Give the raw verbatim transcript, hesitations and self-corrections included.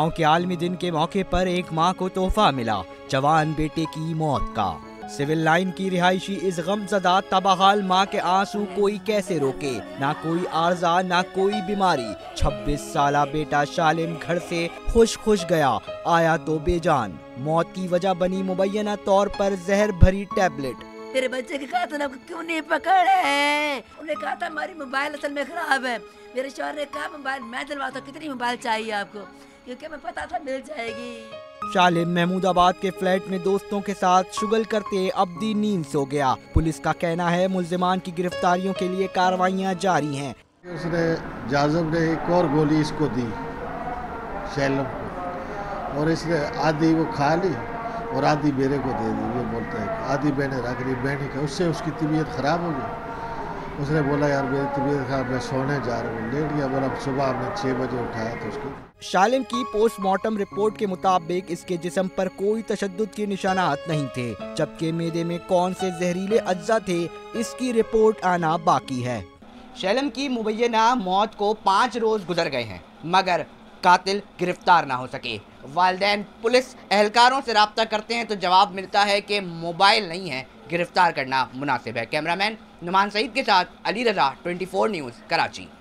गांव के आलमी दिन के मौके पर एक मां को तोहफा मिला, जवान बेटे की मौत का। सिविल लाइन की रिहायशी इस गमज़दा तबाहाल मां के आंसू कोई कैसे रोके। ना कोई आर्जा ना कोई बीमारी। छब्बीस साला बेटा शालिम घर से खुश खुश गया, आया तो बेजान। मौत की वजह बनी मुबैना तौर पर जहर भरी टैबलेट। तेरे बच्चे के कहा था ना क्यों नहीं पकड़े? उन्हें कहा था हमारी मोबाइल असल में खराब है। मेरे शौहर ने कहा मोबाइल मैं दिलवाता हूँ। कितनी मोबाइल चाहिए आपको? क्योंकि मैं पता था मिल जाएगी। शालिम महमूदाबाद के फ्लैट में दोस्तों के साथ शुगल करते अब्दी नींद सो गया। पुलिस का कहना है मुल्जिमान की गिरफ्तारियों के लिए कार्रवाइयां जारी हैं। उसने जाज़ब ने एक और गोली इसको दी शैलम को, और इसने आधी वो खा ली और आधी मेरे को दे दी। वो बोलता है आधी मैंने रख ली, मैंने कहा। उससे उसकी तबीयत ख़राब हो गई। उसने बोला यार मेरी तबीयत खराब, मैं सोने जा रहा हूँ। लेट गया। बोला सुबह हमने छः बजे उठाया तो उसको। शालिम की पोस्टमार्टम रिपोर्ट के मुताबिक इसके जिस्म पर कोई तशद्दुद के निशानात नहीं थे, जबकि मैदे में कौन से जहरीले अज्जा थे इसकी रिपोर्ट आना बाकी है। शालिम की मुबैना मौत को पाँच रोज गुजर गए हैं, मगर कातिल गिरफ्तार ना हो सके। वालिदैन पुलिस एहलकारों से रब्ता करते हैं तो जवाब मिलता है कि मोबाइल नहीं है, गिरफ्तार करना मुनासिब है। कैमरामैन नुमान सईद के साथ Ali Raza, twenty four news, Karachi.